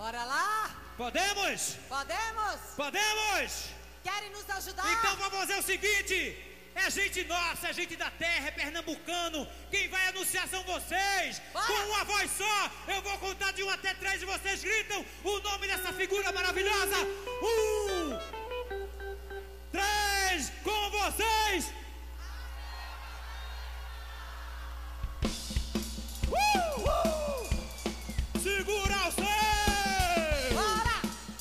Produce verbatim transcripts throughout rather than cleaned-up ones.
Bora lá? Podemos? Podemos? Podemos? Querem nos ajudar? Então vamos fazer o seguinte: é gente nossa, é gente da terra, é pernambucano. Quem vai anunciar são vocês. Bora. Com uma voz só, eu vou contar de um até três e vocês gritam o nome dessa figura maravilhosa. Um, três, com vocês. Uh, uh. Segura o seu. Bora!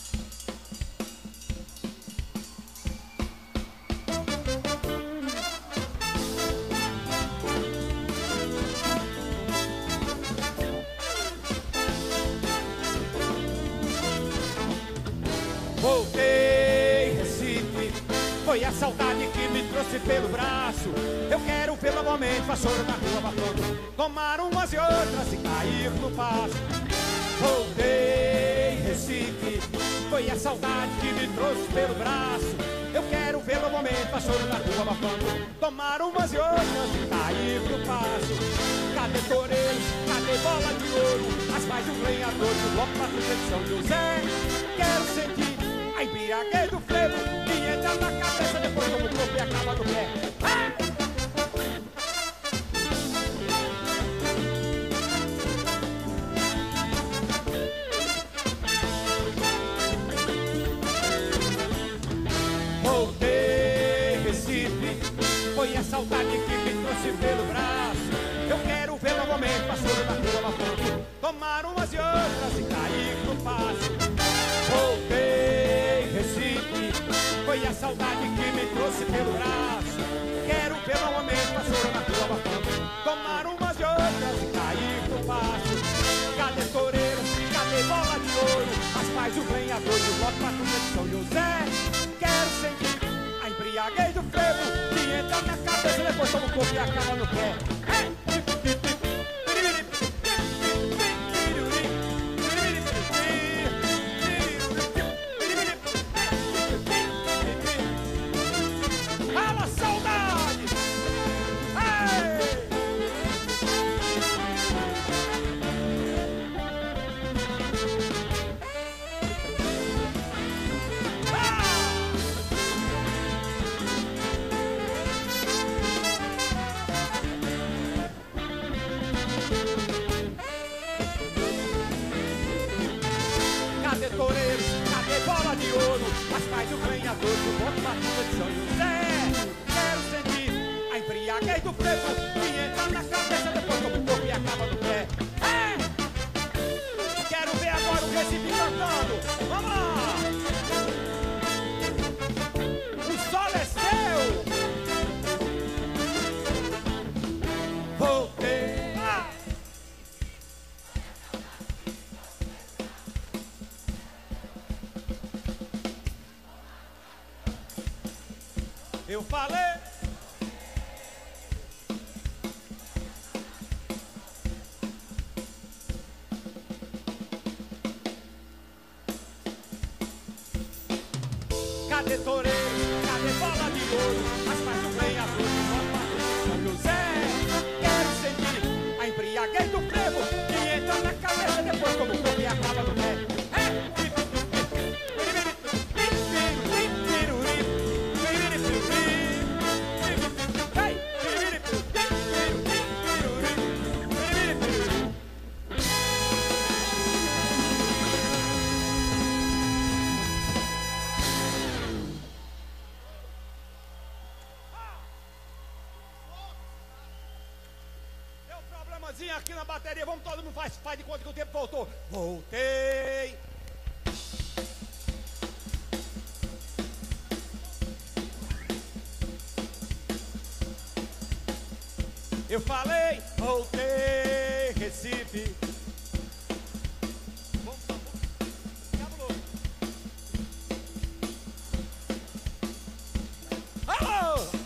Voltei, Recife, foi a saudade que me trouxe pelo braço. Eu quero ver novamente vassoura na rua batendo, tomar umas e outras e cair no passo. Voltei, Recife, foi a saudade que me trouxe pelo braço. Eu quero ver novamente vassoura na rua batendo, tomar umas e outras e cair no passo. Cadê toureiro, cadê bola de ouro, as pais do lenhador do bloco da de São José? Quero sentir a embriaguez do frevo que entra na cabeça, depois toma o corpo e acaba no pé. Ah! Voltei, Recife, foi a saudade que me trouxe pelo braço. Eu quero ver novamente vassoura na rua lavando, tomar umas e outras e cair no passo. Voltei, Recife, foi a saudade que me trouxe pelo braço. Quero ver novamente vassoura na rua lavando, tomar umas e outras e cair no passo. Cadê toureiro, cadê bola de ouro, as pais do lenhador do bloco patrulha de São José? Quero sentir a embriaguez do frevo que entra na cabeça, depois toma o corpo e acaba no pé. Fala, saudade! Ei! Cadê toureiro, cadê bola de ouro, as pais do ganhador do bloco patrulha de São José? Quero sentir a embriaguez do frevo que entra na cabeça, depois toma o corpo e acaba no pé. É! Quero ver agora o Recife cantando. Vamos lá! O sol é seu! Voltei! Ah! Eu falei. Cadê toureiro, cadê bola de ouro, as pais do ganhador do bloco patrulha de São José? Quero sentir a embriaguez do frevo que entra na cabeça, depois como o corpo e acaba no pé. Aqui na bateria, vamos todo mundo faz, faz de conta que o tempo voltou. Voltei. Eu falei, voltei, Recife. Vamos, vamos. Diabuloso. Alô!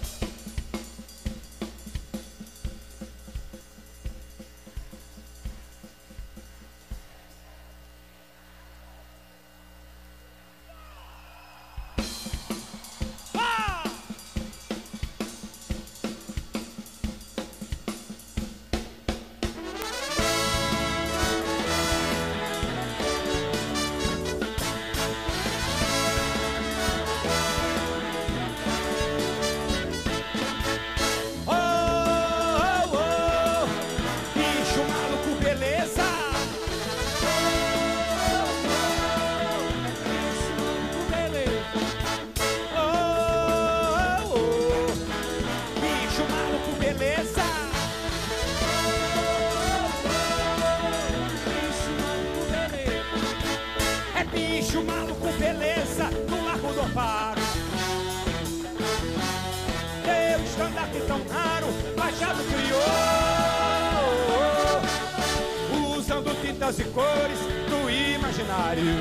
tintas e cores do imaginário.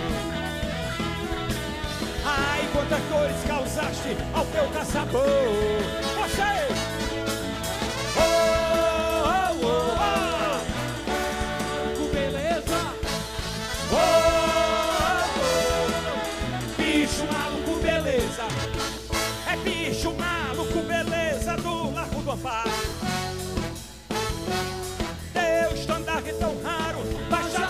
Ai, quantas cores causaste ao teu caçador. Você! Oh, oh, oh, oh. Com beleza. Oh, oh, oh. Bicho maluco, beleza. É bicho maluco, beleza do Largo do Amparo. Teu estandarte tão raro, Machado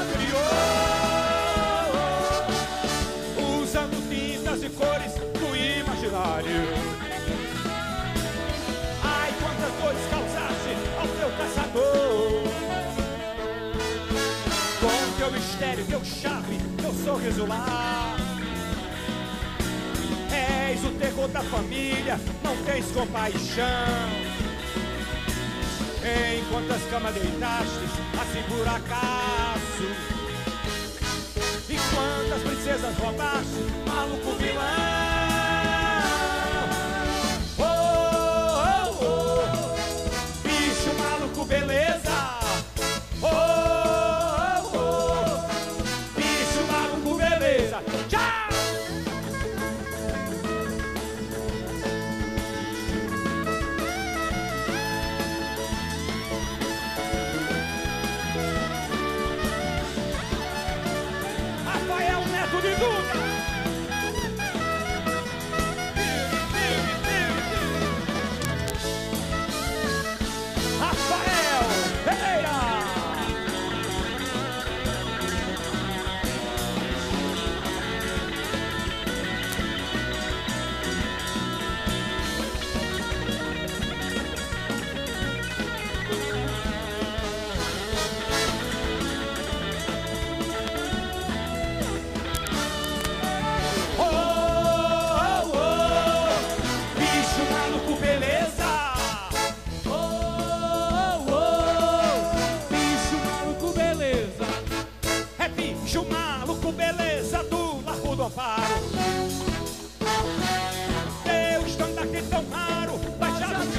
criou, usando tintas e cores do imaginário. Ai, quantas dores causaste ao teu caçador. Com teu mistério, teu charme, teu sorriso lá. És o terror da família, não tens compaixão. Em quantas camas deitaste, assim por acaso. E quantas princesas roubaste, maluco vilão. Oh, oh, oh, bicho maluco, beleza. Oh, oh, oh, bicho maluco, beleza. Tchau! De Duda. Rafael Pereira. Teu estandarte tão raro, Machado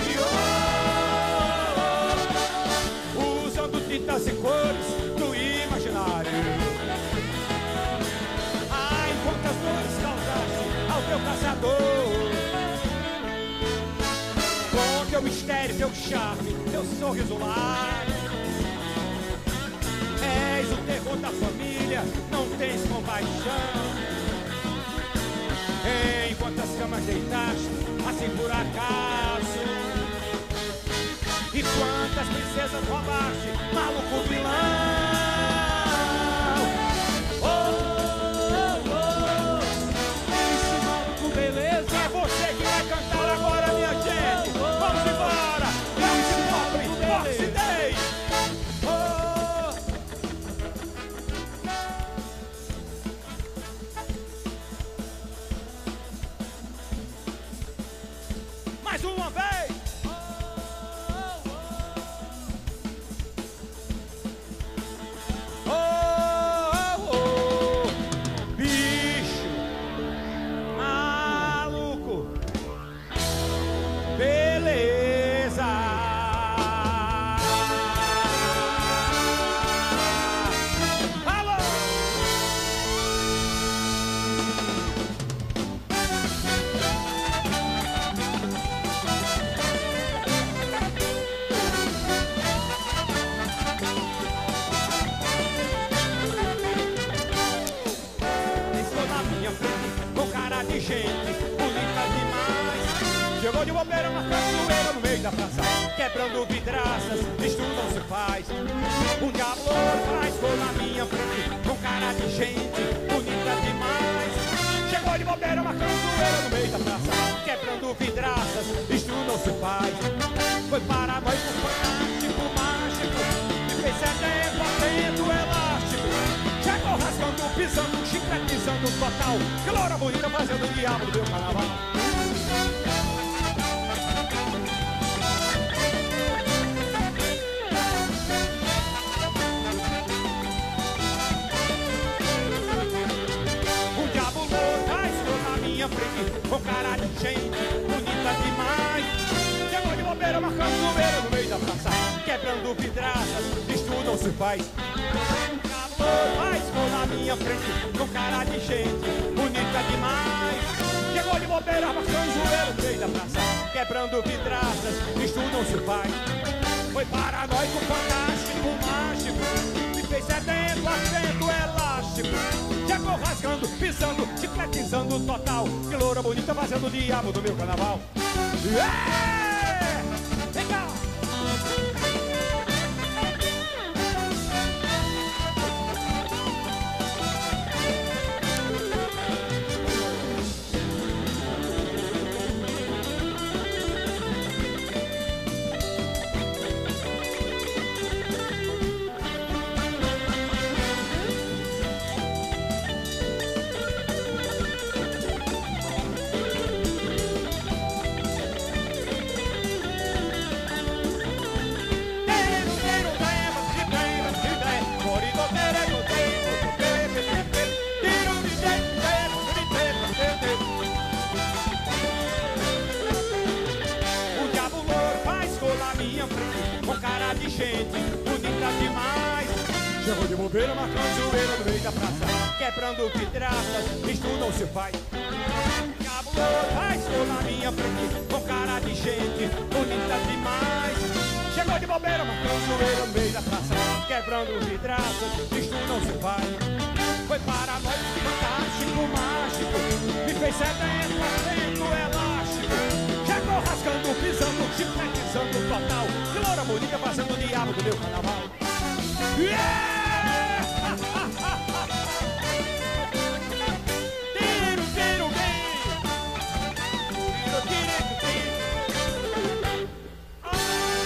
criou, usando tintas e cores do imaginário. Ai, quantas dores causaste ao teu caçador. Com teu mistério, teu charme, teu sorriso largo. És o terror da família, não tens compaixão. Em quantas camas deitaste, assim por acaso. E quantas princesas roubaste, maluco vilão. Oh, oh, oh, Bicho maluco, beleza. é você que vai cantar agora, minha gente. Vamos embora. Vamos pobre, Fox Day. Mais uma vez! Oh, oh, oh. Bicho maluco, beleza! Alô! De gente bonita demais. Chegou de bobeira, uma cachoeira no meio da praça, quebrando vidraças, isto não se faz. Um diabo faz ficou na minha frente, com cara de gente bonita demais. Chegou de bobeira, uma cachoeira no meio da praça, quebrando vidraças, isto não se faz. Foi para nós um fanático mágico, e fez sedento, atento, elástico. Chegou rasgando, pisando, chicletizando total. Que loura bonita fazendo o diabo do meu carnaval. O diabo louco estou na minha frente, com cara de gente bonita demais. Chegou de bobeira, marcando no meio no meio da praça, quebrando vidraças, isto não se faz. O diabo vai escou na minha frente, com cara de gente bonita demais. Chegou de bobeira, marcando joelho no meio da praça, quebrando vidraças, isto não se faz. Foi paranoico, fantástico, mágico, me fez sedento, acento elástico. Chegou rasgando, pisando, chicletizando total. Que loura bonita fazendo o diabo do meu carnaval. Yeah! Vem cá! Chegou de bobeira, marcando joelho no meio da praça, quebrando vidraças, isto não se faz. Cabuloso, vai, estou na minha frente, com cara de gente bonita demais. Chegou de bobeira, marcando joelho no meio da praça, quebrando vidraças, isto não se faz. Foi paranoico, fantástico, mágico, me fez sedento, acento elástico. Chegou rasgando, pisando, chicletizando total. Que loura bonita fazendo o diabo do meu carnaval. Yeah! Tiro, tiro, bem. Tiro, tiro, tiro. Ah!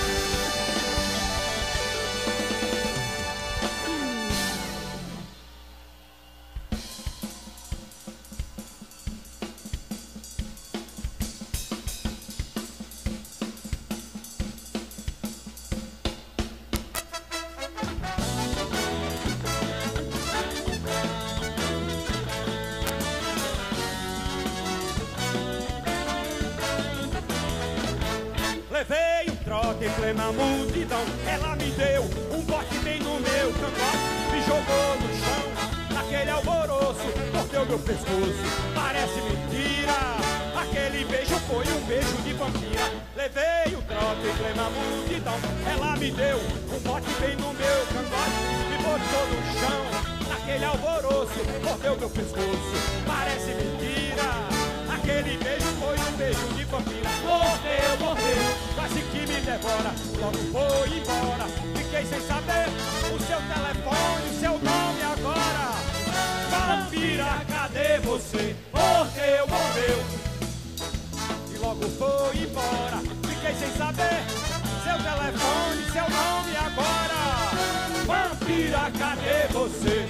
Levei um trote em plena multidão, ela me deu um bote bem no meu cangote, me jogou no chão, naquele alvoroço, mordeu meu pescoço, parece mentira, aquele beijo foi um beijo de vampira. Levei o trote em plena multidão, ela me deu um bote bem no meu cangote, me botou no chão, naquele alvoroço, mordeu meu pescoço, parece mentira. Aquele beijo foi um beijo de vampira. Morreu, morreu, quase que me devora. Logo foi embora, fiquei sem saber o seu telefone, o seu nome agora. Vampira, cadê você? Morreu, morreu. E logo foi embora, fiquei sem saber seu telefone, seu nome agora. Vampira, cadê você?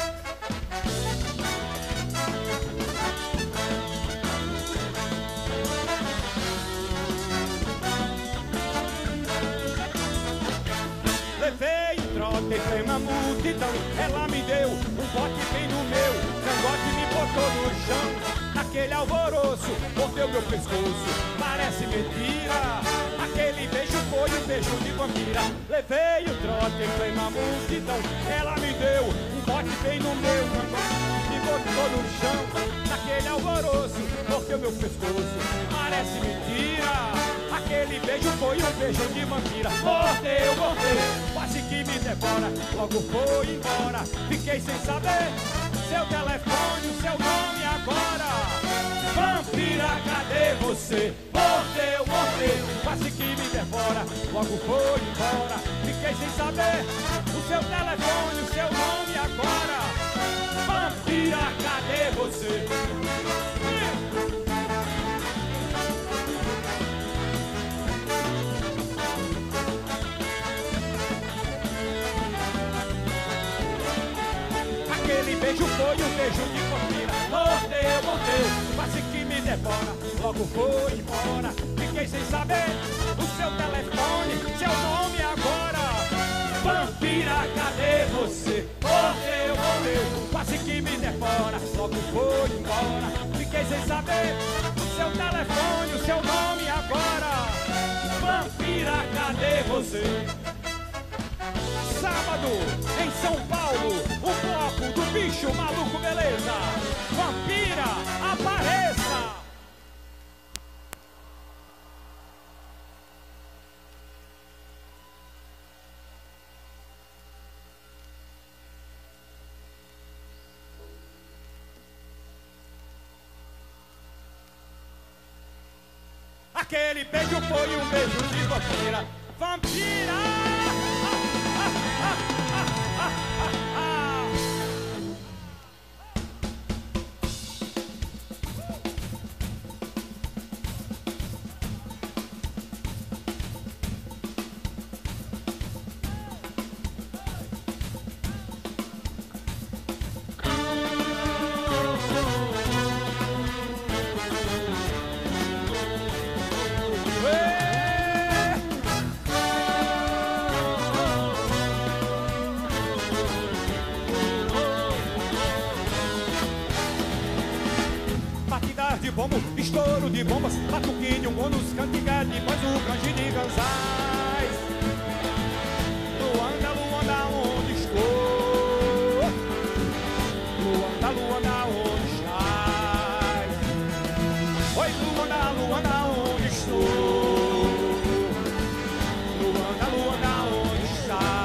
Levei um trote em plena multidão, ela me deu um bote bem no meu cangote, me botou no chão, naquele alvoroço, mordeu meu pescoço, parece mentira, aquele beijo foi um beijo de vampira. Levei um trote em plena multidão, ela me deu um bote bem no meu cangote, me botou no chão, naquele alvoroço, mordeu meu pescoço, parece mentira. Aquele beijo foi um beijo de vampira. Mordeu, mordeu, quase que me devora. Logo foi embora, fiquei sem saber seu telefone, seu nome agora. Vampira, cadê você? Mordeu, mordeu, quase que me devora. Logo foi embora, fiquei sem saber o seu telefone, o seu nome agora. Vampira, cadê você? Aquele beijo foi um beijo de vampira. Mordeu, mordeu, quase que me devora. Logo foi embora, fiquei sem saber o seu telefone, seu nome agora. Vampira, cadê você? Mordeu, mordeu, quase que me devora. Logo foi embora, fiquei sem saber o seu telefone, o seu nome agora. Vampira, cadê você? Sábado, em São Paulo, um bicho maluco, beleza? Vampira, apareça! Aquele beijo foi um beijo de vampira. Vampira! Ah, ah, ah, ah, ah, ah, ah. De bombo, estouro de bombas, batuquinho, bônus, cantiga de voz, o canji de ganzais. Luanda, Luanda, onde estou? Luanda, Luanda, onde estás? Oi, Luanda, Luanda, onde estou? Luanda, Luanda, onde estás?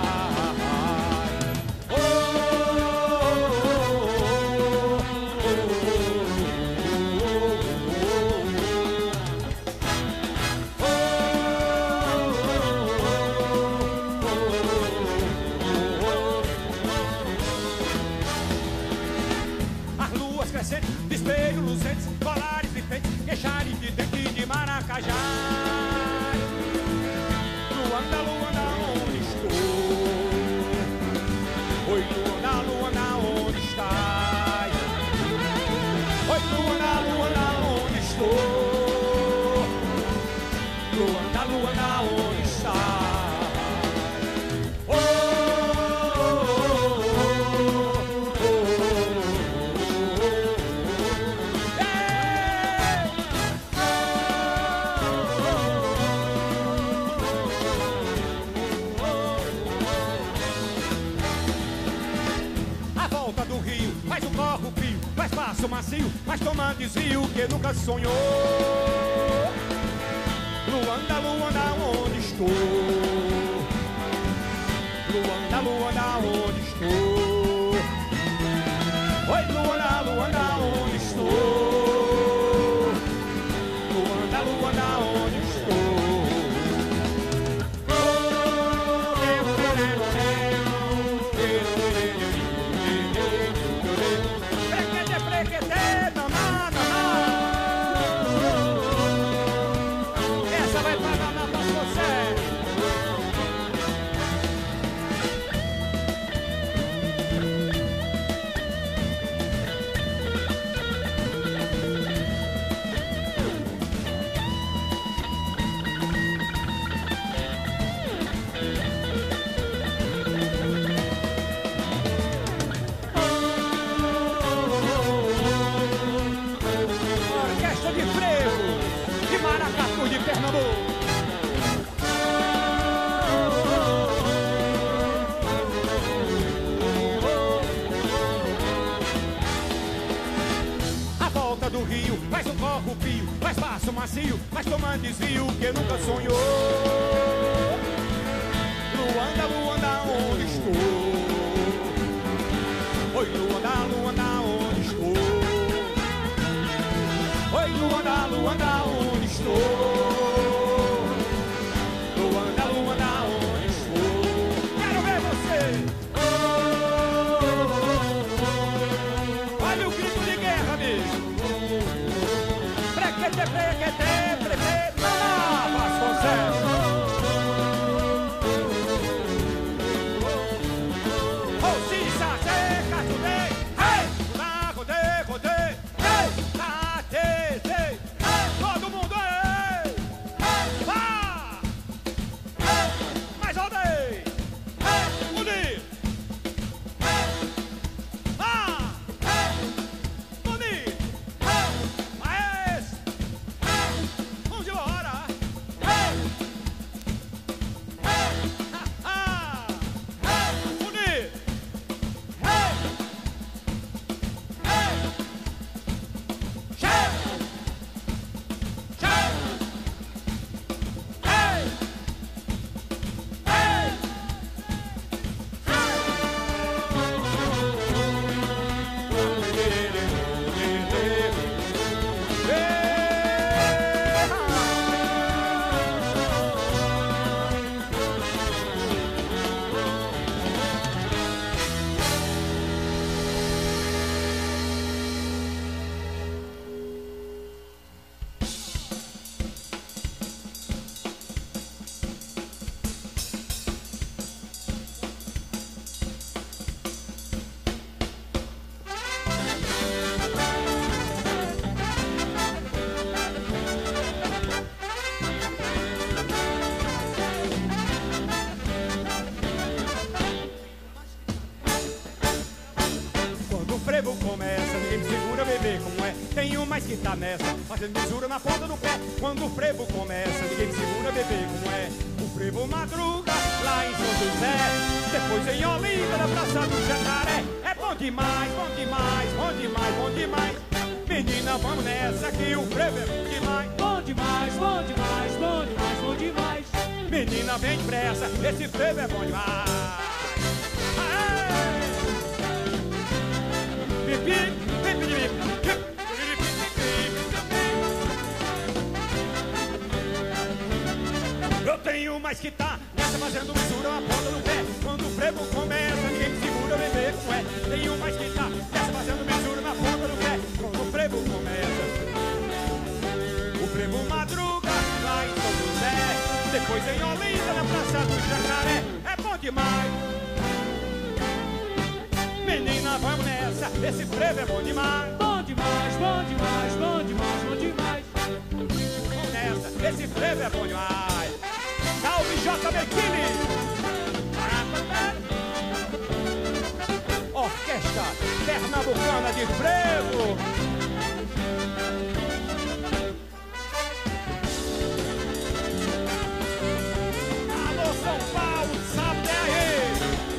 De espelho, luzentes, colares e feitos, queixares de dente de maracajá. Luanda, Luanda, onde estou? Oi, Luanda, Luanda, onde estás? Oi, Luanda, Luanda, onde estou? Luanda, Luanda, onde estás? Mais passo macio, mas toma desvio que nunca sonhou. Luanda, Luanda, onde estou? Luanda, Luanda, onde estou? Oi, Luanda, Luanda, onde estou? Luanda, Luanda, onde estou? Essa vai pagar na Vasconcelos. Orquestra de frevo de Maracatu de Pernambuco. A volta do rio faz um corpo pio, faz passo macio, mas toma desvio que nunca sonhou. Luanda, Luanda, onde estou? Oi, Luanda, Luanda, onde estou? Oi, Luanda, Luanda, onde estou? Luanda, Luanda, onde estou? Quero ver você! Olha o grito de guerra, amigo! Prequete, prequete, prequete, não, Vasconcelos! frevo começa, ninguém me segura, bebê, como é? Tem um mais que tá nessa, fazendo misura na ponta do pé. Quando o frevo começa, ninguém me segura, bebê, como é? O frevo madruga lá em São José, depois em Olinda, na Praça do Jacaré. É bom demais, bom demais, bom demais, bom demais. Menina, vamos nessa que o frevo é bom demais. Bom demais, bom demais, bom demais, bom demais. Menina, vem depressa, esse frevo é bom demais. Eu tenho mais que tá nessa fazendo misura na ponta do pé. Quando o frevo começa, ninguém me segura, bebê, como é? Tenho mais que tá nessa fazendo misura na ponta do pé. Quando o frevo começa, o frevo madruga lá em São José, depois em Olinda, na Praça do Jacaré. É bom demais. Menina, vamos nessa, esse frevo é bom demais. Bom demais, bom demais, bom demais, bom demais. Vamos nessa, esse frevo é bom demais. Salve J. Bequini! Orquestra Pernambucana de Frevo. Alô São Paulo, sabe aí?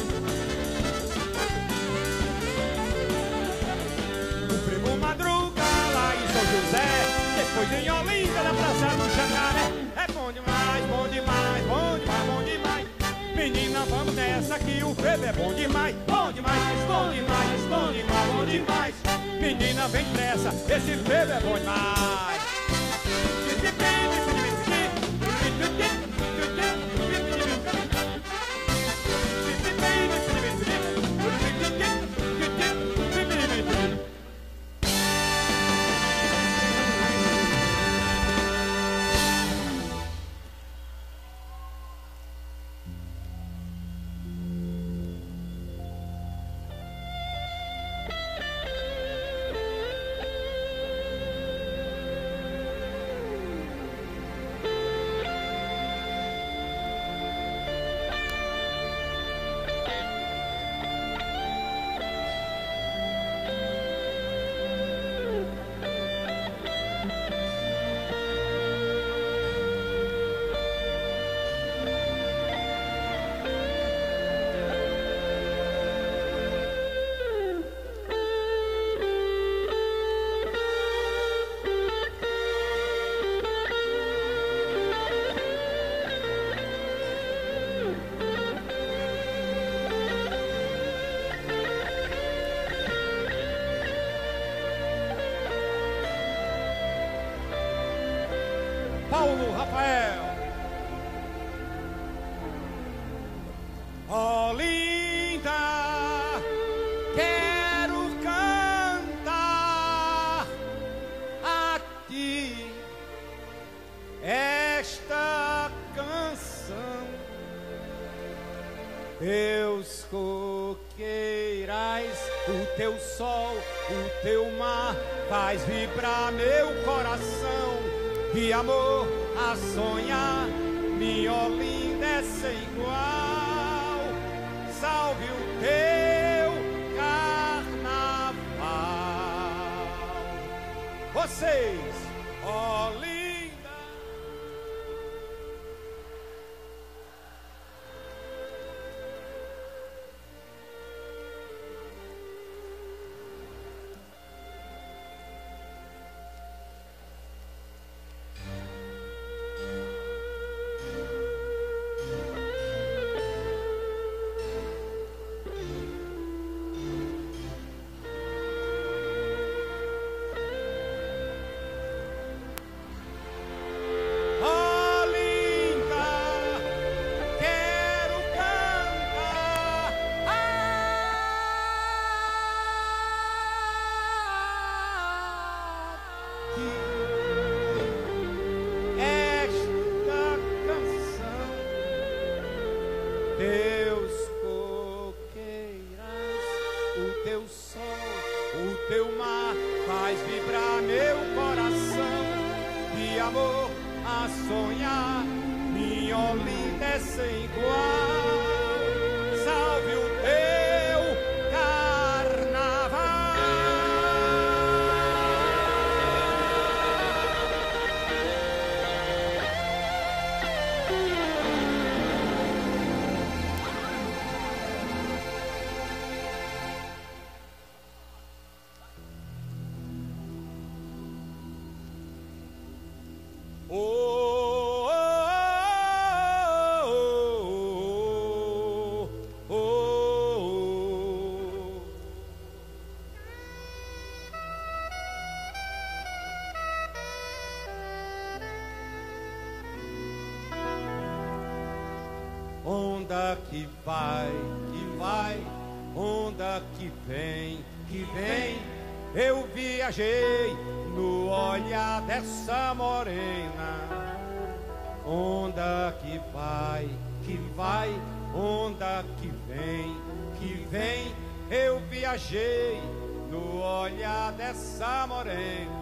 O frevo madruga lá em São José, depois em Olinda, na Praça do Jacaré. É bom demais, bom demais, bom demais, bom demais. Menina, vamos nessa que o frevo é bom demais. Bom demais, bom demais, bom demais, bom demais. Menina, vem depressa, esse frevo é bom demais. Paulo Rafael. Olinda, quero cantar aqui esta canção. Teus coqueirais, o teu sol, o teu mar faz vibrar meu coração. De amor a sonhar, minha Olinda é sem igual. Salve o teu carnaval. Vocês, Olinda. Teus coqueirais, o teu sol, o teu mar faz vibrar meu coração. De amor a sonhar, minha Olinda é sem igual. Salve o teu carnaval. que vai, que vai, onda que vem, que vem. Eu viajei no olhar dessa morena. Onda que vai, que vai, onda que vem, que vem. Eu viajei no olhar dessa morena.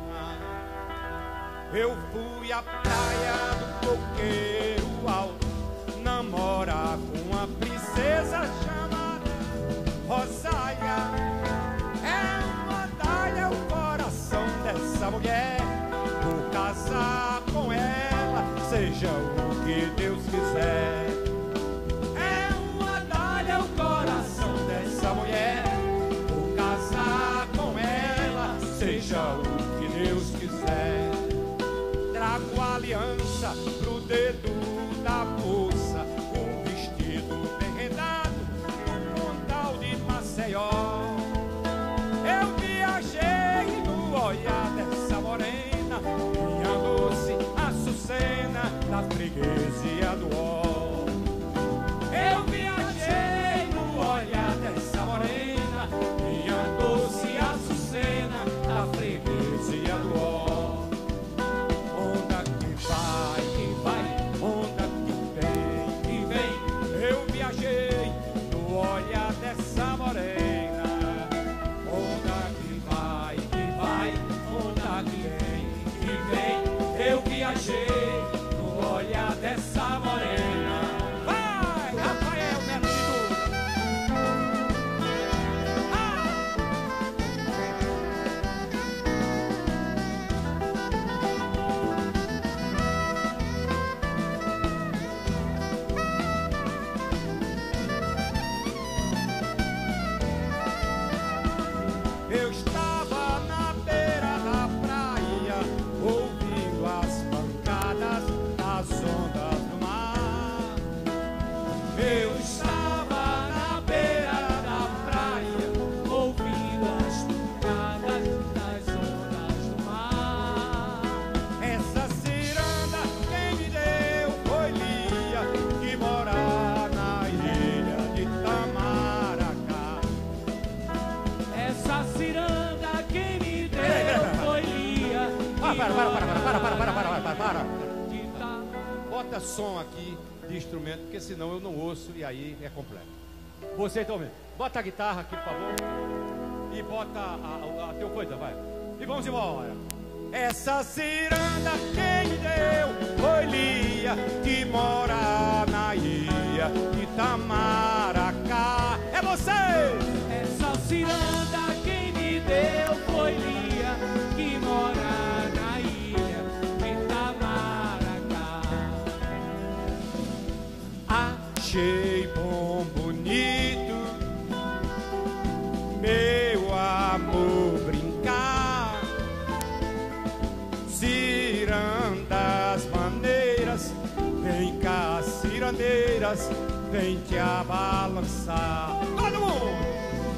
Eu fui à praia do Coqueiro Alto namorar com uma princesa chamada Rosália. É uma dália o coração dessa mulher. Vou casar com ela, seja o que Deus quiser. É uma dália o coração dessa mulher. Vou casar com ela, seja o que Deus quiser. Trago a aliança pro dedo da moça, um vestido bem rendado no Pontal de Maceió. Eu viajei no olhar dessa morena, minha doce Açucena, da freguesia do Ó. Eu viajei no olhar dessa morena, minha doce Açucena, da freguesia do Ó. Onda que vai, que vai, onda que vem, que vem. Eu viajei no olhar dessa morena. Onda que vai, que vai, onda que vem, que vem. Eu viajei no olhar dessa morena. Vai, Rafael Neto de Duda. Ah! Eu estava na beira da praia, ouvindo as pancadas das ondas do mar. Eu estava na beira da praia, Ouvindo as pancadas das ondas do mar. essa ciranda quem me deu foi Lia, que mora na ilha de Itamaracá. Essa ciranda quem me deu Peraí, peraí, peraí. foi Lia. Ah, para, para, para, para, para, para, para, para, para, para. De Ita- Bota som aqui de instrumento, porque senão eu não ouço e aí é completo. Você então mesmo. Bota a guitarra aqui, por favor. E bota a, a, a teu coisa, vai. E vamos embora. Essa ciranda quem me deu foi Lia, que mora na ilha de Itamaracá. É você! Essa ciranda quem me deu foi Lia, que mora na ilha de Itamaracá. Achei bom, bonito, meu amor, brincar. Cirandas maneiras, vem cá, cirandeiras, vem te abalançar. Todo mundo!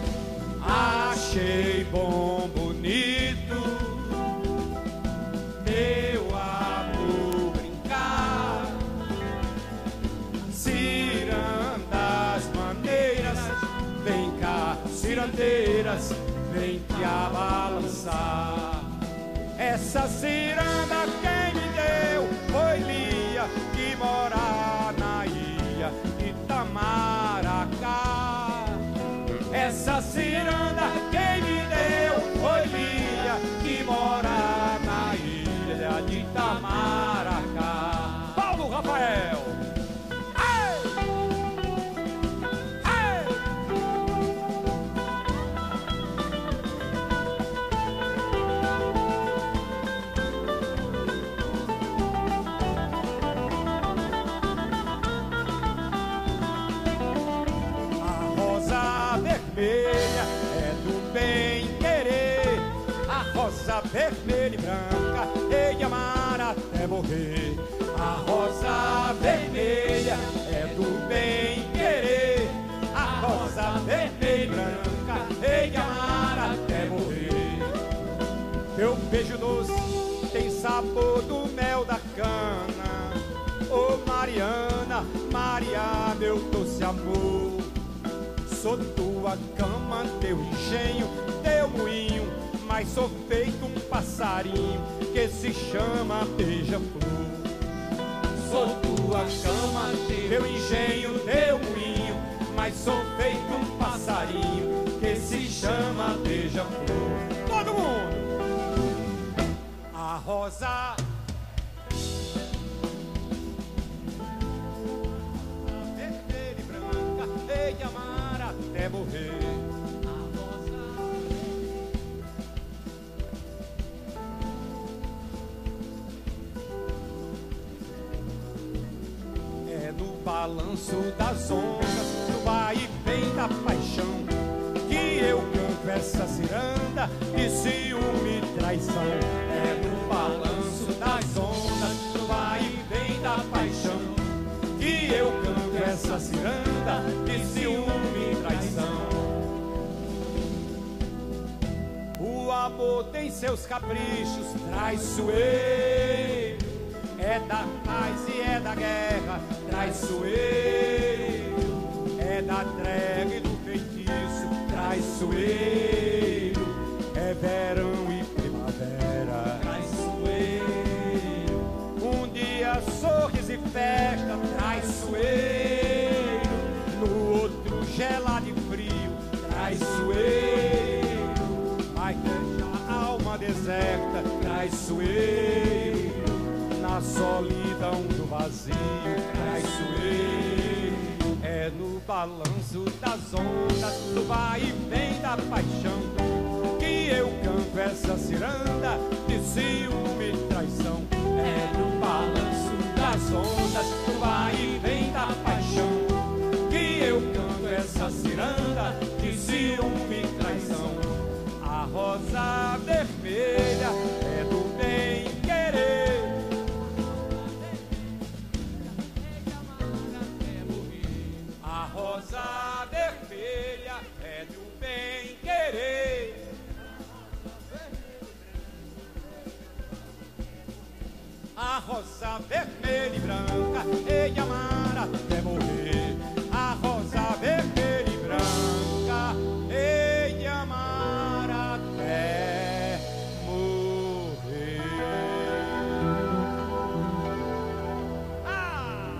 Achei bom, bonito, meu amor, brincar. Cirandas maneiras, vem cá, cirandeiras, vem te abalançar. Essa ciranda quem me deu foi Lia, que mora na ilha de Itamaracá. Essa ciranda quem me deu foi Lia, que mora na ilha de Itamaracá. Paulo Rafael. Vermelha é do bem querer, a rosa vermelha e branca hei de amar até morrer. A rosa vermelha é do bem querer, a rosa vermelha e branca hei de amar até morrer. Teu beijo doce tem sabor do mel da cana. Ô Mariana, Mariana, eu tô se amor. Sou tua cama, teu engenho, teu moinho, mas sou feito um passarinho que se chama beija-flor. Sou tua cama, teu engenho, teu moinho, mas sou feito um passarinho que se chama beija-flor. Todo mundo! A rosa vermelha e branca, hei de amar até morrer. A rosa é no balanço das ondas, no vai e vem da paixão, que eu canto essa ciranda de ciúme e traição. É no balanço das ondas, no vai e vem da paixão, que eu canto essa ciranda de ciúme e traição. O amor tem seus caprichos traiçoeiro, é da paz e é da guerra traiçoeiro, é da trégua e do feitiço traiçoeiro, é verão e primavera traiçoeiro, um dia sorriso e festa traiçoeiro, no outro gelado e frio traiçoeiro, vai deixar a alma deserta traiçoeiro, na solidão do vazio traiçoeiro. É no balanço das ondas, do vai e vem da paixão, que eu canto essa ciranda de ciúme e traição. É no balanço das ondas, do vai e vem da paixão, que eu canto essa ciranda de ciúme e traição. A rosa vermelha é do bem querer, a rosa vermelha é do bem querer. A rosa vermelha e branca, hei de amar até morrer. A rosa vermelha e branca, hei de amar até morrer. Ah!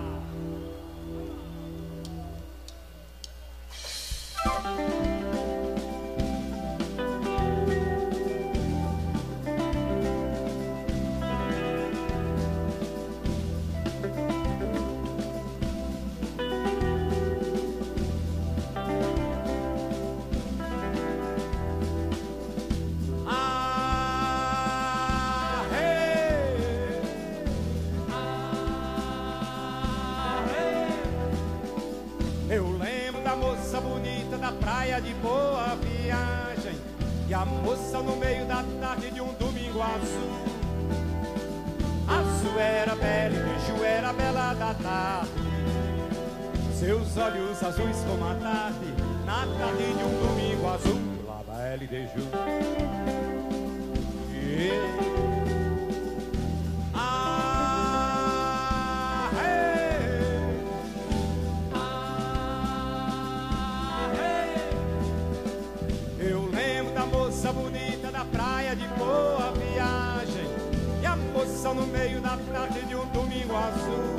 Praia de Boa Viagem, e a moça no meio da tarde de um domingo azul. Azul era bela e beijo era bela da tarde, seus olhos azuis como a tarde, na tarde de um domingo azul. Lá vai ela e beijou. Yeah. Bonita da praia de Boa Viagem, e a moça no meio da tarde de um domingo azul.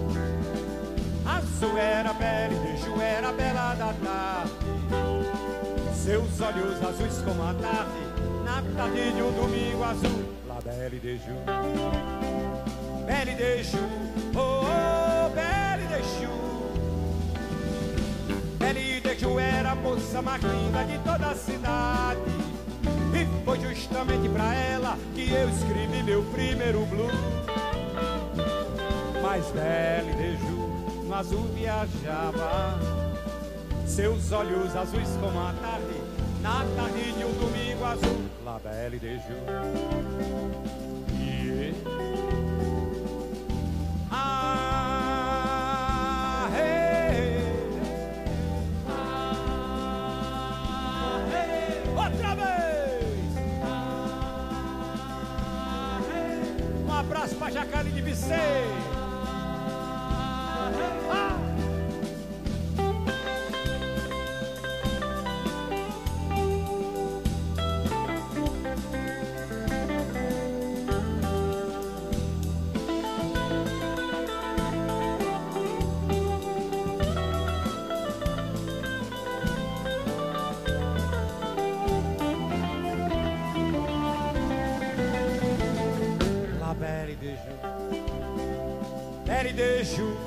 Azul era bela e beijo era bela da tarde, seus olhos azuis como a tarde, na tarde de um domingo azul. Lá bela e beijo, bela e beijo, oh, oh, bela e beijo. Bela e beijo era a moça mais linda de toda a cidade, e foi justamente pra ela que eu escrevi meu primeiro blues. Mas bela e beijo no azul viajava, seus olhos azuis como a tarde, na tarde de um domingo azul. Lá bela e beijo. Yeah. Ah, hey. Ah, hey. Outra vez. Ah, hey. Um abraço pra Jacali de Vicente. Ah. Ju, Beli de Ju.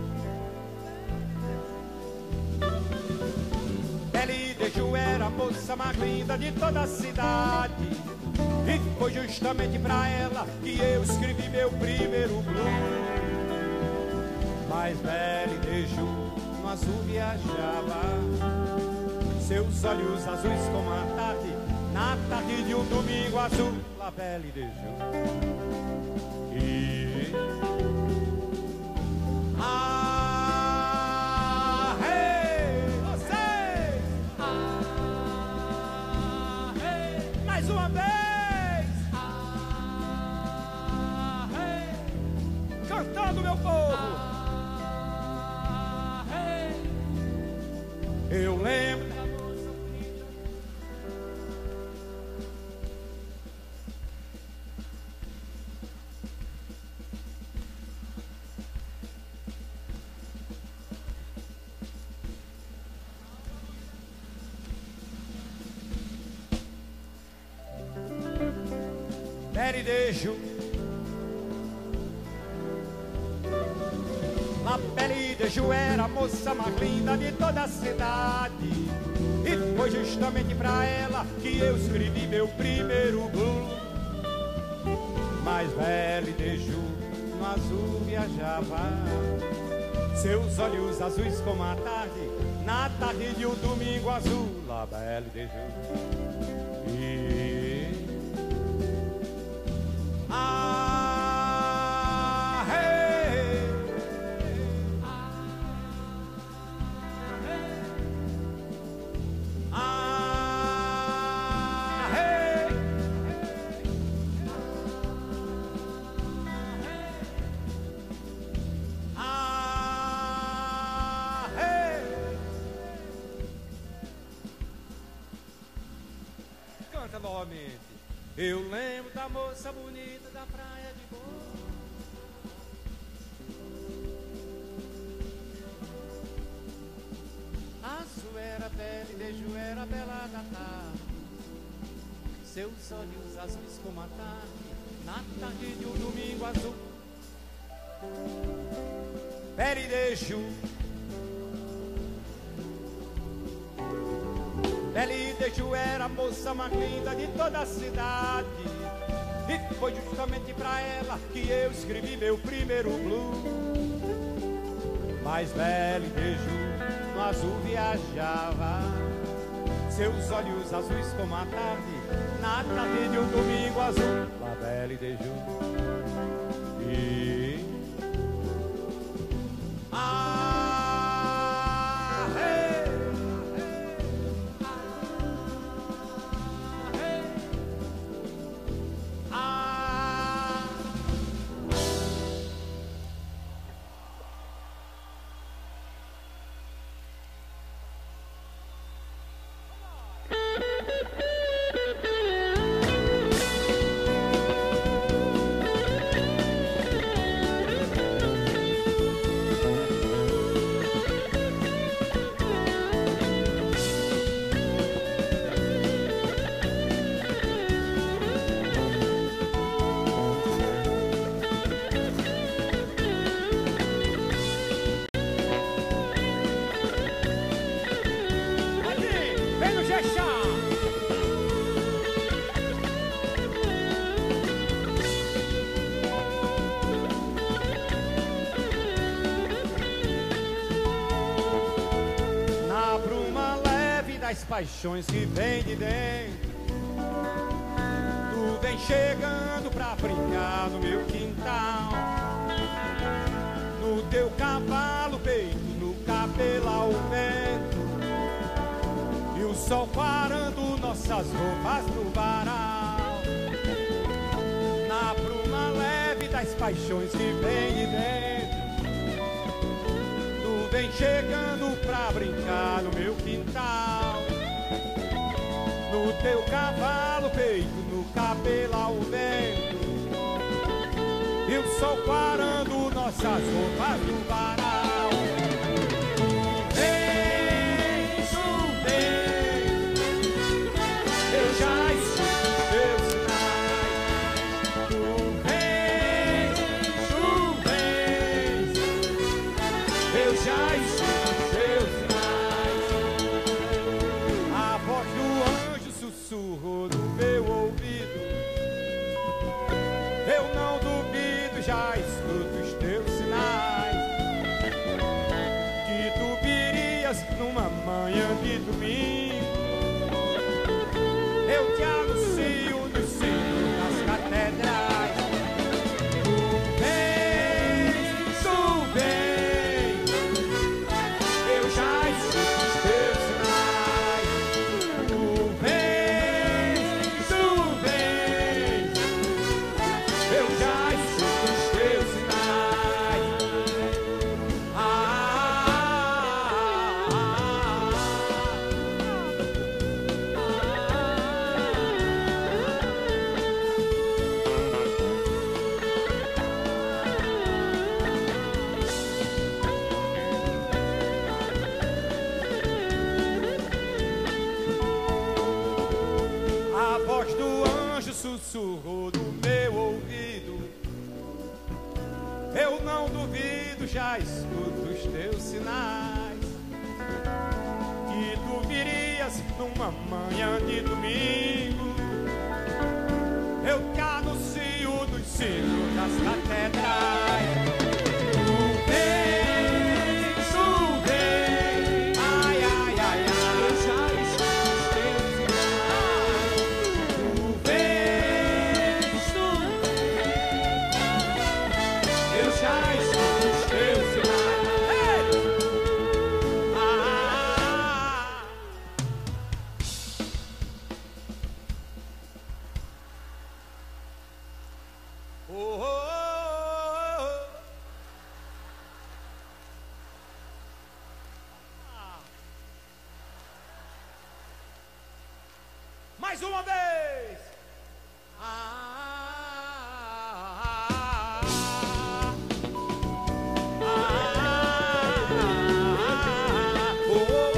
Beli de Ju era a moça mais linda de toda a cidade, e foi justamente pra ela que eu escrevi meu primeiro blues. Mas Beli de Ju no azul viajava, seus olhos azuis como a tarde, na tarde de um domingo azul. La Beli de Ju. E... ah, hey, vocês! Ah, hey, Mais uma vez! ah, hey, Cantando, meu povo! ah, hey. Eu lembro. Beli de Ju. La Beli de Ju era a moça mais linda de toda a cidade, e foi justamente pra ela que eu escrevi meu primeiro blues. Mas Beli de Ju no azul viajava, seus olhos azuis como a tarde, na tarde de um domingo azul. La Beli de Ju. E... ah, hey, ah, hey, ah, hey. Canta novamente. Eu lembro da moça bonita da praia de Boa. Azul era Beli de Ju, era bela da tarde, seus olhos azuis como a tarde, na tarde de um domingo azul. Beli de Ju. Beli de Ju era a moça mais linda de toda a cidade, e foi justamente pra ela que eu escrevi meu primeiro blues. Mas Beli de Ju no azul viajava, seus olhos azuis como a tarde, na tarde de um domingo azul. La Beli de Ju. E... ah, hey, ah. as paixões que vem de dentro. Tu vem chegando pra brincar no meu quintal, no teu cavalo peito, no cabelo ao vento, e o sol parando nossas roupas no varal. Na bruma leve das paixões que vem de dentro, tu vem chegando pra brincar no meu quintal, no teu cavalo peito, no cabelo ao vento, e o sol parando nossas roupas no varal. Vem, vem, eu já escuto teus sinais. Tu vem, eu te anuncio no sino das catedrais. Tu vens, tu vens, eu já escuto os teus sinais. Tu vens, tu vens, eu já escuto os teus sinais. Ah, ah, ah, a voz do anjo sussurrou no meu ouvido. Eu não duvido, já escuto os teus sinais. Que tu virias numa manhã de domingo. Eu te anuncio nos sinos das catedrais. Tu vens, tu vens, ai, ai, ai, ai, eu já escuto os teus sinais. Tu vens, tu vens, eu já escuto os teus sinais. Ei! Ah, oh, oh, oh, oh. Ah. Mais uma vez. Ah, ah, ah, ah, oh, oh, oh,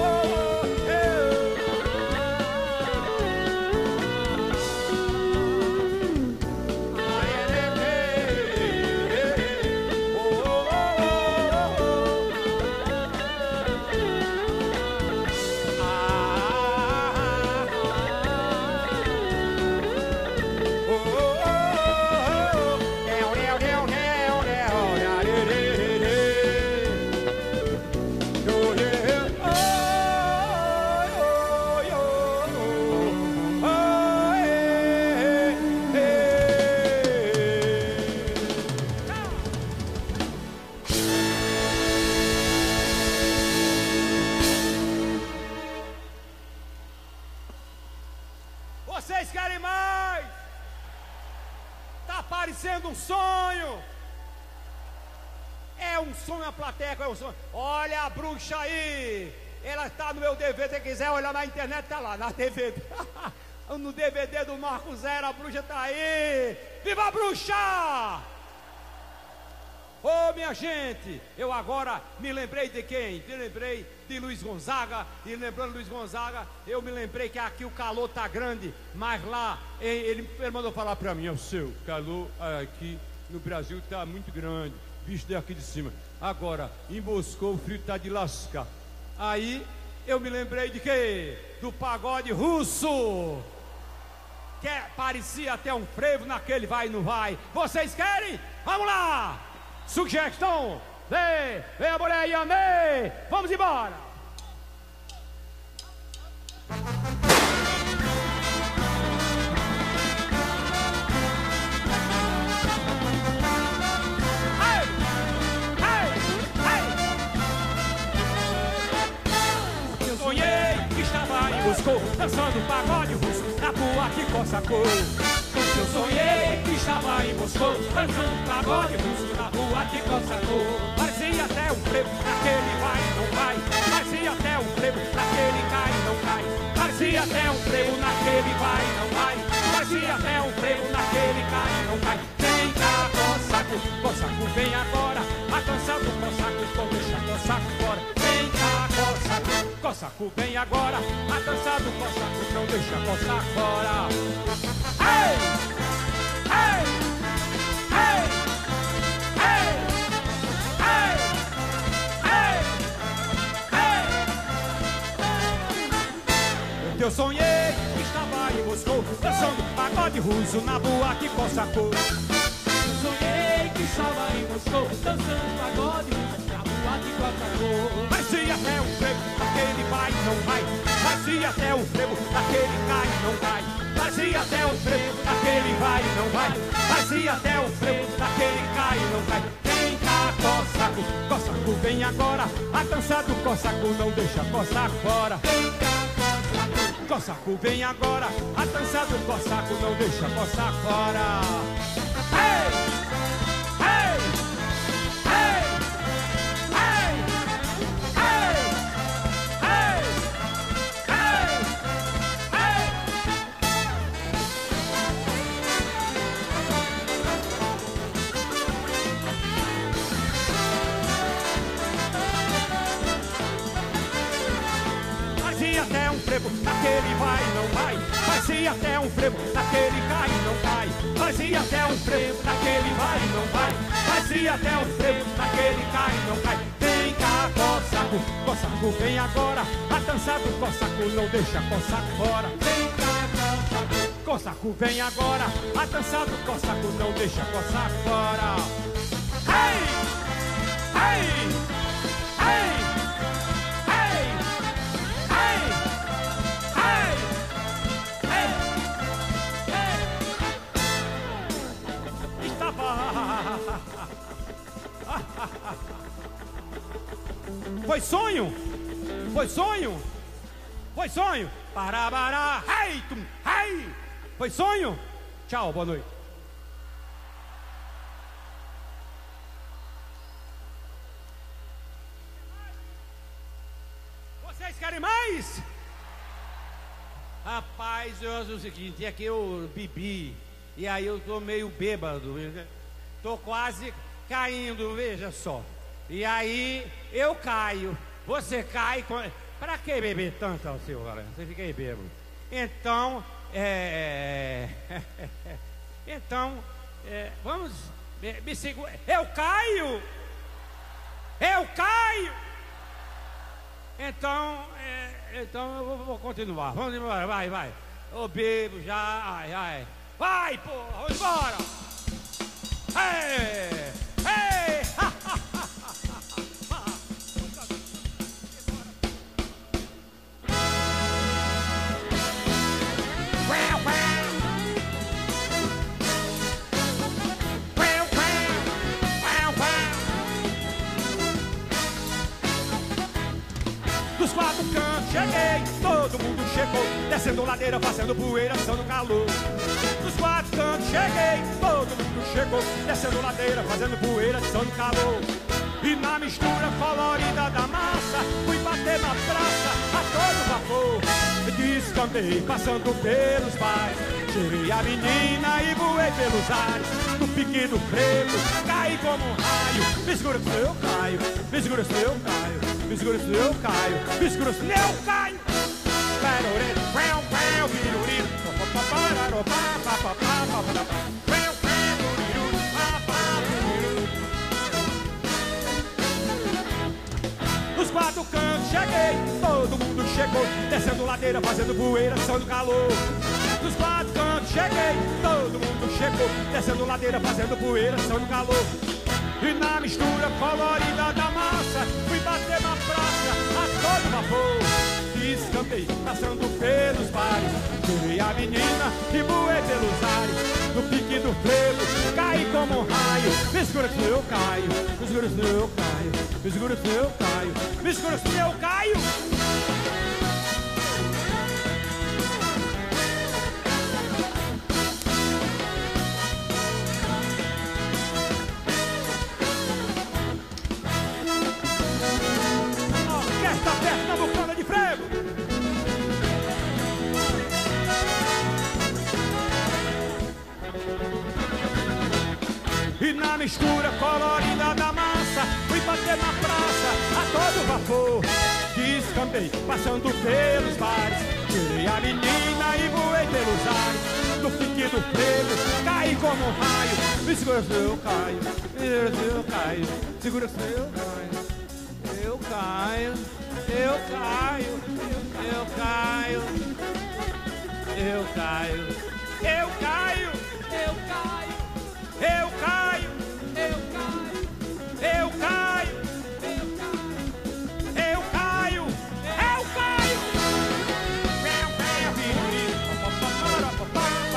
Vocês querem mais? Tá parecendo um sonho. É um sonho, a plateia é um sonho. Olha a bruxa aí. Ela está no meu D V D. Se quiser olhar na internet, tá lá, na D V D. No D V D do Marco Zero, a bruxa tá aí. Viva a bruxa! Ô, oh, minha gente, eu agora me lembrei de quem? Me lembrei de Luiz Gonzaga. E lembrando de Luiz Gonzaga, eu me lembrei que aqui o calor tá grande, mas lá ele, ele mandou falar pra mim: é o seu calor aqui no Brasil tá muito grande, visto daqui de cima. Agora, em Moscou o frio tá de lascar. Aí eu me lembrei de quê? Do pagode russo, que é, parecia até um frevo naquele vai e não vai. Vocês querem? Vamos lá! Sugestão, vem, vem a mulher e amei, vamos embora. Ei, ei, ei. Eu sonhei que estava em Moscou, dançando pagode russo na boate Cossacô. Eu sonhei que estava em Moscou, dançando pagode russo na boate Cossacô. Parecia até um frevo, naquele vai e não vai. Parecia até um frevo, naquele cai e não cai. Parecia até um frevo, naquele vai e não vai. Parecia até um frevo, naquele cai e não cai. Vem cá, Cossaco, Cossaco, vem agora. A dança do Cossaco, então deixa Cossaco fora. Vem cá, Cossaco, Cossaco, vem agora. A dança do Cossaco, então deixa Cossaco fora. Ei! Ei! Ei! Ei! Ei! Ei! Ei! Eu sonhei que estava em Moscou, dançando pagode russo na boate Cossacô. Eu sonhei que estava em Moscou, dançando pagode russo na boate Cossacô. Parecia até um frevo, daquele vai e não vai. Parecia até um frevo, daquele cai e não cai. Fazia até o frevo, daquele vai e não vai. Fazia até o frevo, daquele cai e não cai. Vem cá, cossaco, cossaco, vem agora. A dança do cossaco não deixa coçar fora. Cossaco, vem agora. A dança do cossaco não deixa coçar fora. Ei! Ei! Ei! Ei! Ei! Ei! Ei! Fazia até um frevo, daquele vai e não vai. Fazia até um frevo, daquele cai e não cai. Fazia até um frevo, daquele vai e não vai. Fazia até um frevo, daquele cai e não cai. Vem cá, cossaco, cossaco, vem agora. A dança do cossaco não deixa coçar fora. Vem cá, cossaco, cossaco, vem agora. A dança do cossaco não deixa coçar fora. Ei! Ei! Ei! Ei! Ei! Ei! Estava. Foi sonho? Foi sonho? Foi sonho? Parabará, hey, tum, hey. Foi sonho? Tchau, boa noite. Vocês querem mais? Rapaz, eu acho o seguinte, é que eu bebi e aí eu tô meio bêbado, tô quase caindo, veja só. E aí eu caio, você cai, com... Pra que beber tanto, seu galera? Você fica aí bêbado. Então, é... então, é... vamos, me, me segura. Eu caio! Eu caio! Então, é... então eu vou, vou continuar. Vamos embora, vai, vai. Eu bebo já, ai, ai. Vai, porra, vamos embora! Ei! Ei! Ha, ha, ha, ha, ha. Well, well. Well, well. Well, well. Dos quatro cantos cheguei, todo mundo chegou, descendo ladeira, fazendo poeira, dando calor. Dos quatro cantos cheguei, todo mundo chegou, descendo ladeira, fazendo poeira, dando calor. E na mistura colorida da massa, fui bater na praça a todo vapor. Descambei, passando pelos bares, tirei a menina e voei pelos ares. No pique do frevo, caí como um raio. Me segura se eu caio, me segura se eu caio, me segura se eu caio, me segura se eu caio. Nos quatro cantos cheguei, todo mundo chegou, descendo ladeira, fazendo poeira, dando calor. Nos quatro cantos cheguei, todo mundo chegou, descendo ladeira, fazendo poeira, dando calor. E na mistura colorida da massa, fui bater na praça a todo vapor. Descampei, passando pelos bares, tirei a menina e voei pelos ares. No pique do frevo, caí como um raio. Me segura se eu caio, me segura se eu caio, me segura se eu caio, me segura se eu caio. Orquestra Pernambucana de frevo. E na mistura colorida da massa, fui bater na praça a todo vapor. Descampei, passando pelos bares, tirei a menina e voei pelos ares. No pique do frevo, caí como um raio. Me segura se eu caio, me segura se eu caio, segura se eu caio. Eu caio, eu caio, eu caio, eu caio, eu caio, eu caio. Eu caio, eu caio, eu caio, eu caio, eu caio.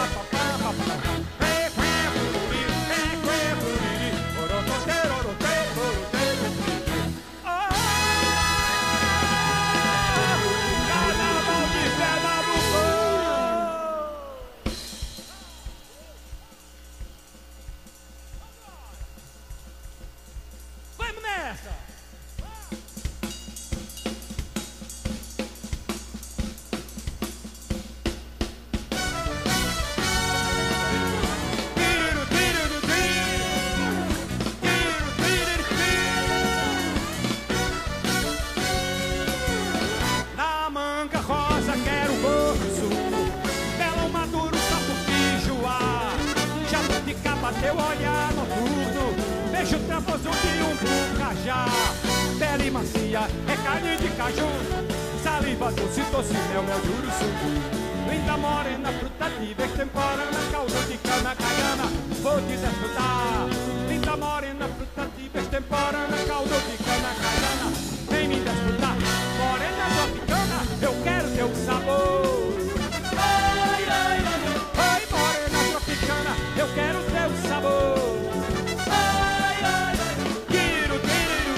teu olhar noturno, beijo travoso de um bucajá. Pele macia, é carne de caju, saliva doce, doce, mel, mel de uruçu. Linda morena, fruta de extemporânea, caldo de cana caiana, vou te desfrutar. Linda morena, fruta de extemporânea, caldo de cana caiana, vem me desfrutar. Morena tropicana, eu quero teu sabor. Ai, ai, ai, ai, morena tropicana, eu quero teu sabor. Ai, ai, ai, tiro, tiro,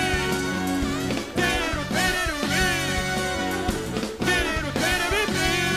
tiro, tiro, tiro,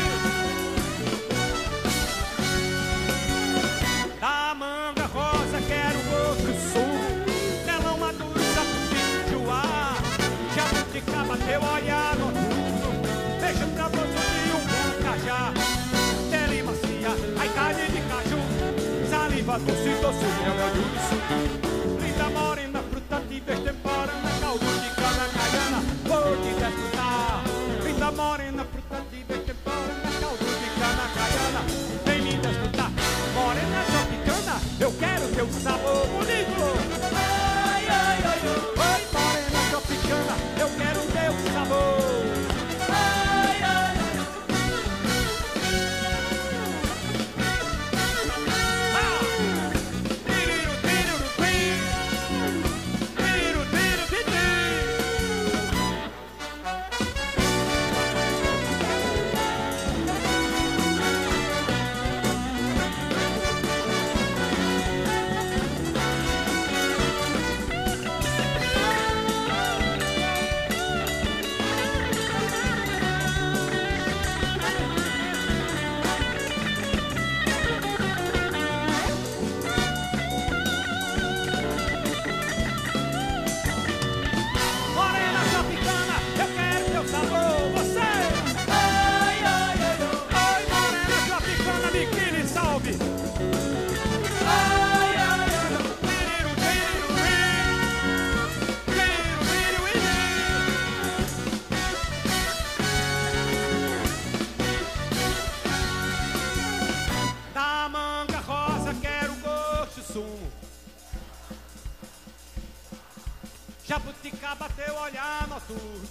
tiro. Da manga rosa quero outro sumo, melão maduro, saputi, joá, jabuticaba, teu olhar noturno, beijo travoso de um bucajá. Pele macia, ai carne de caju, saliva doce, doce, mel, mel de uruçu. Linda morena, fruta de extemporânea, caldo de cana caiana, vou te desfrutar. Linda morena, fruta de extemporânea, caldo de cana caiana, vem me desfrutar. Morena tropicana, eu quero teu sabor bonito. Ai, ai, ai, oi, morena tropicana, eu quero teu sabor. Ai, ai, ai. Ah! Tiro, tiro, tiro, tiro, tiro, tiro. Morena tropicana, eu quero teu sabor, você. Ai, ai, ai, oi, morena tropicana, biquíni, salve. Ai, ai, ai, tiro, tiro, tiro, tiro, tiro. Da manga rosa quero gosto e sumo, jabuticaba, teu olhar noturno,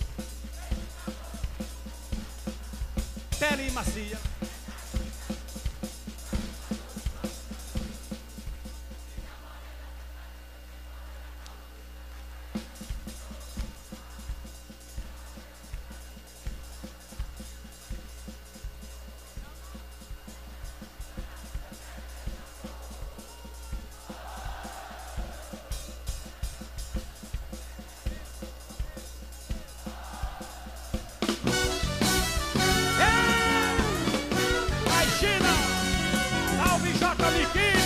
pele macia. Vai, China! Salve, J. Biquíni!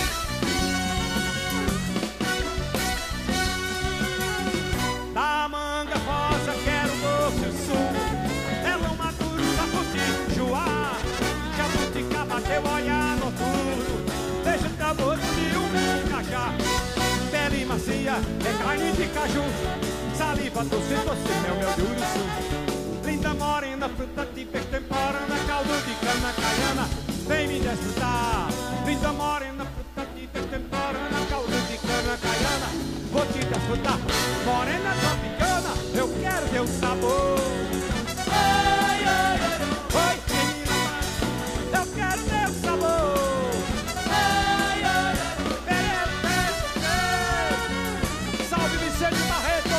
Da manga rosa quero doce sumo, melão maduro, saputi, joá, jabuticaba, teu olhar noturno, beijo travoso de um bucajá. Pele macia, é carne de caju, saliva doce, doce, mel, mel de uruçu. Linda morena, fruta de extemporânea, caldo de cana caiana, vem me desfrutar. Linda morena, fruta de extemporânea, caldo de cana caiana, vou te desfrutar. Morena tropicana, eu quero teu sabor. Ai, ai, ai, oi, menina, eu quero teu sabor. Ai, ai, ai, pere, pere, salve Vicente Barreto.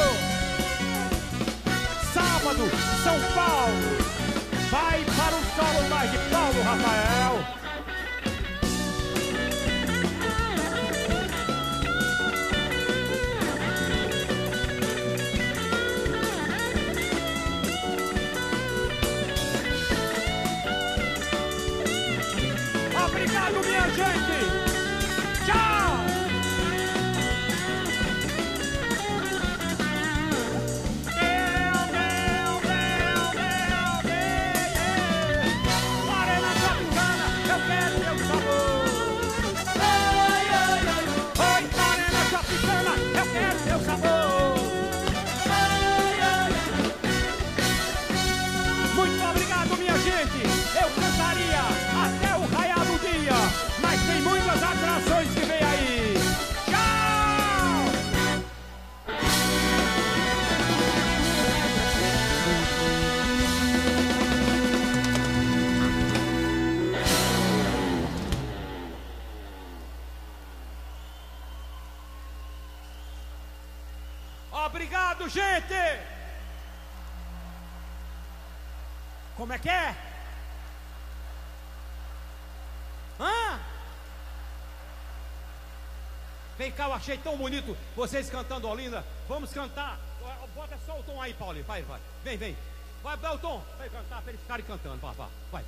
Sábado, São Paulo, vai para o solo mais de Paulo Rafael. Obrigado, minha gente. Tchau. Morena tropicana, eu quero teu sabor. Ai, ai, ai. Oi, morena tropicana, eu quero teu sabor. Ai, ai. Muito obrigado, minha gente. Eu cantaria até o raiar do dia, mas tem muitas Obrigado, gente! Como é que é? Hã? Vem cá, eu achei tão bonito vocês cantando Olinda. Vamos cantar. Bota só o tom aí, Paulinho. Vai, vai. Vem, vem. Vai, vai o tom. Vai cantar para eles ficarem cantando. Vai, vai. Vai.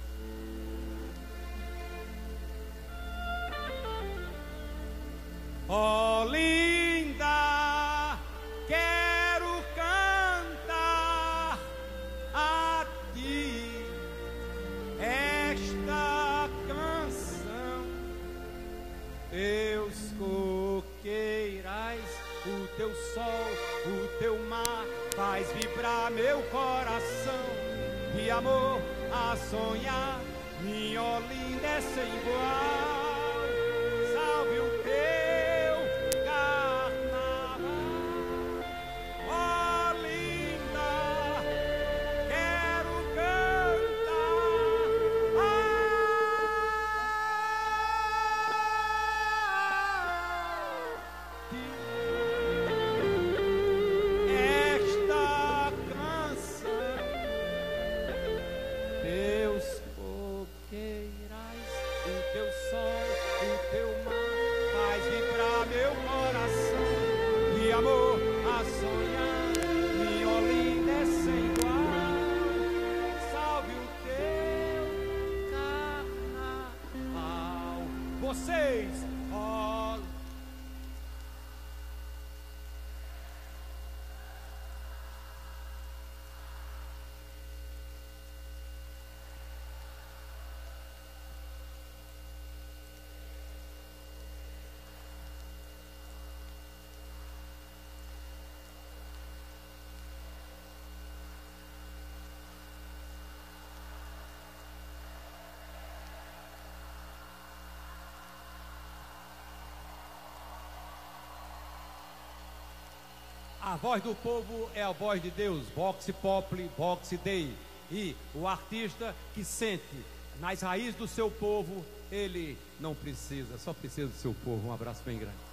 Olinda, quero cantar a ti esta canção. Teus coqueirais, o teu sol, o teu mar faz vibrar meu coração. De amor a sonhar, minha Olinda é sem igual. Salve o teu carnaval, Olinda, quero cantar esta canção. Teus coqueirais, o teu sol, o teu mar faz vibrar meu coração. De amor a sonhar, minha Olinda é sem igual. Salve o teu carnaval. Vocês, ó. A voz do povo é a voz de Deus, Vox Populi, Vox Dei. E o artista que sente nas raízes do seu povo, ele não precisa, só precisa do seu povo. Um abraço bem grande.